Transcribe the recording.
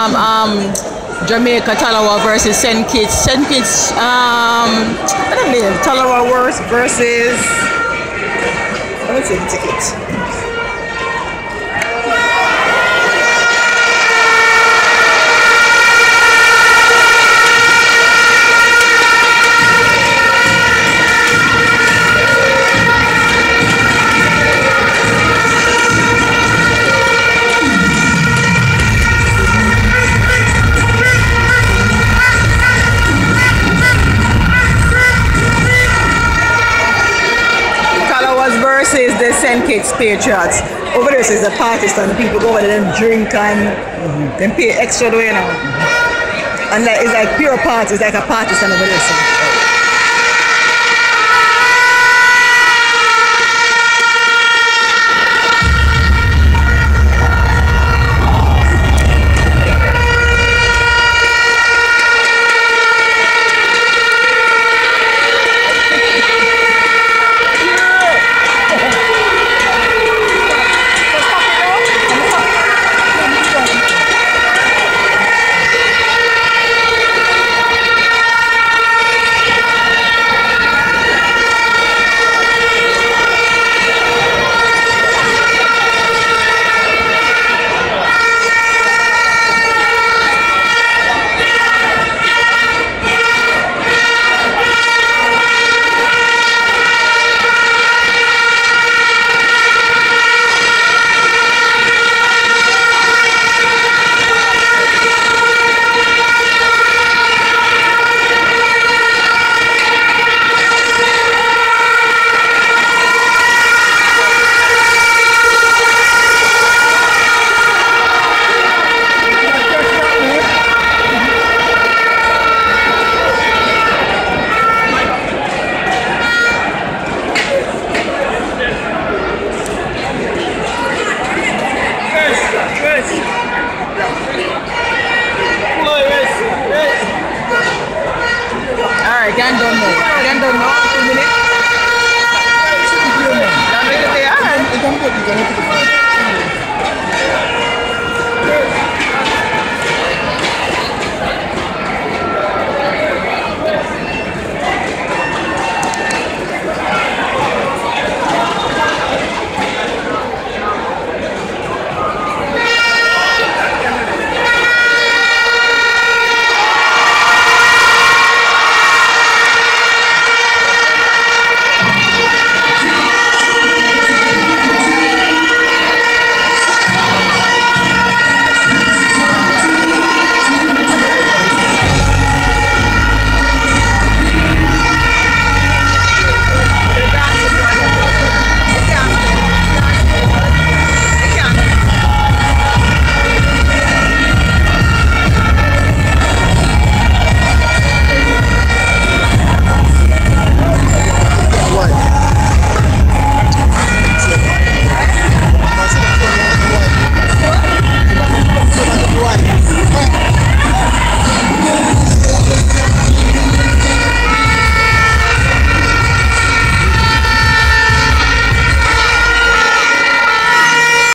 Jamaica Talawa versus St. Kitts. St. Kitts, I don't know, Talawa versus. Let me see the tickets. Versus the St. Kitts Patriots. Over there is the Pakistan. People go over there and drink and then pay extra, you know. And like, it's like pure party. It's like a Pakistan over there. So.